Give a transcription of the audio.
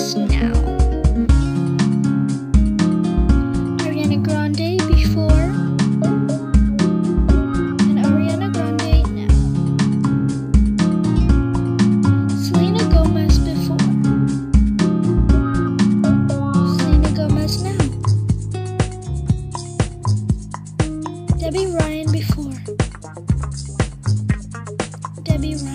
Gomez now. Ariana Grande before. And Ariana Grande now. Selena Gomez before. Selena Gomez now. Debby Ryan before. Debby Ryan.